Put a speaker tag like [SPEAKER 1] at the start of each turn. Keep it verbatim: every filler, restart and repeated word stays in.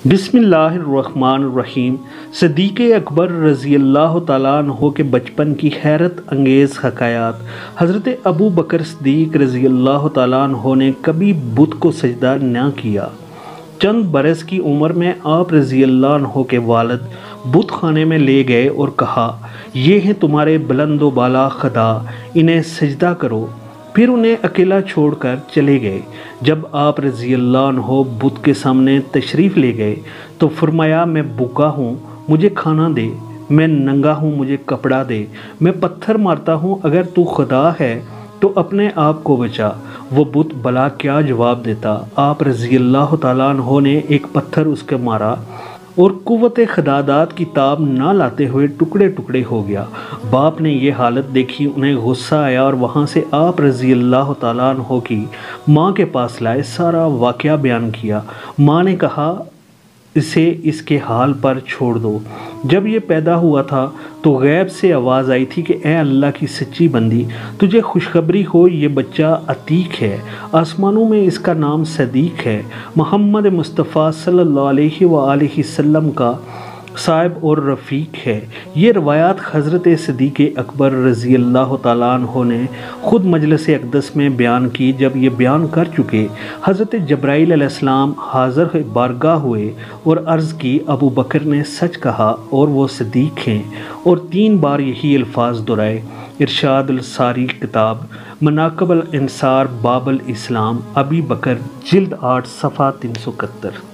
[SPEAKER 1] بسم اللہ الرحمن الرحیم۔ صدیق اکبر رضی اللہ تعالیٰ عنہ کے بچپن کی حیرت انگیز حکایات۔ حضرت ابو بکر صدیق رضی اللہ تعالیٰ عنہ نے کبھی بت کو سجدہ نہ کیا۔ چند برس کی عمر میں آپ رضی اللہ عنہ کے والد بت خانے میں لے گئے اور کہا، یہ ہیں تمہارے بلند و بالا خدا، انہیں سجدہ کرو۔ پھر انہیں اکیلا چھوڑ کر چلے گئے۔ جب آپ رضی اللہ عنہ بت کے سامنے تشریف لے گئے تو فرمایا، میں بھوکا ہوں، مجھے کھانا دے، میں ننگا ہوں، مجھے کپڑا دے، میں پتھر مارتا ہوں، اگر تو خدا ہے تو اپنے آپ کو بچا۔ وہ بت بھلا کیا جواب دیتا؟ آپ رضی اللہ تعالیٰ عنہ نے ایک پتھر اس کے مارا اور قوت خداداد کی تاب نہ لاتے ہوئے ٹکڑے ٹکڑے ہو گیا۔ باپ نے یہ حالت دیکھی، انہیں غصہ آیا اور وہاں سے آپ رضی اللہ تعالیٰ عنہ کی ماں کے پاس لائے، سارا واقعہ بیان کیا۔ ماں نے کہا، اسے اس کے حال پر چھوڑ دو۔ جب یہ پیدا ہوا تھا تو غیب سے آواز آئی تھی کہ اے اللہ کی سچی بندی، تجھے خوشخبری ہو، یہ بچہ عتیق ہے، آسمانوں میں اس کا نام صدیق ہے، محمد مصطفیٰ صلی اللہ علیہ وآلہ وسلم کا صاحب اور رفیق ہے۔ یہ روایات حضرت صدیق اکبر رضی اللہ تعالیٰ عنہ نے خود مجلس اقدس میں بیان کی۔ جب یہ بیان کر چکے، حضرت جبرائیل علیہ السلام حاضر بارگاہ ہوئے اور عرض کی، ابو بکر نے سچ کہا اور وہ صدیق ہیں، اور تین بار یہی الفاظ دہرائے۔ ارشاد الساری کتاب مناقب الانصار باب الاسلام ابی بکر جلد آٹھ صفحہ تین سو اکہتر۔